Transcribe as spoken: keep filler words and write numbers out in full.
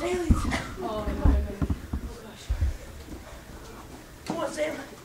aliens. Oh, no, no, no. Oh, gosh. Come on, Sam.